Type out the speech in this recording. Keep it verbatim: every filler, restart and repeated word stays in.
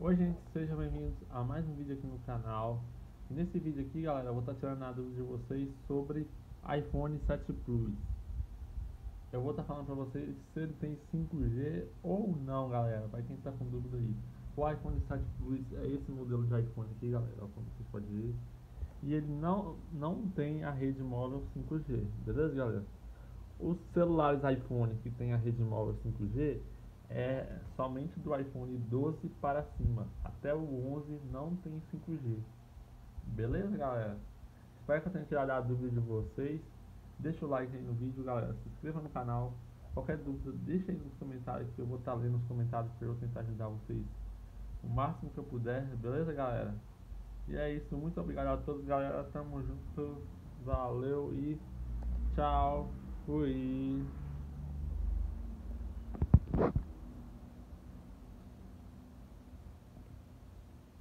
Oi gente, sejam bem-vindos a mais um vídeo aqui no canal. E nesse vídeo aqui, galera, eu vou estar tirando a dúvida de vocês sobre iPhone sete Plus. Eu vou estar falando para vocês se ele tem cinco G ou não, galera, para quem está com dúvida aí. O iPhone sete Plus é esse modelo de iPhone aqui, galera, como vocês podem ver. E ele não, não tem a rede móvel cinco G, beleza, galera? Os celulares iPhone que tem a rede móvel cinco G é somente do iPhone doze para cima. Até o onze não tem cinco G. Beleza, galera? Espero que eu tenha tirado a dúvida de vocês. Deixa o like aí no vídeo, galera. Se inscreva no canal. Qualquer dúvida, deixa aí nos comentários que eu vou estar lendo os comentários para eu tentar ajudar vocês o máximo que eu puder. Beleza, galera? E é isso. Muito obrigado a todos, galera. Tamo junto. Valeu e tchau. Fui.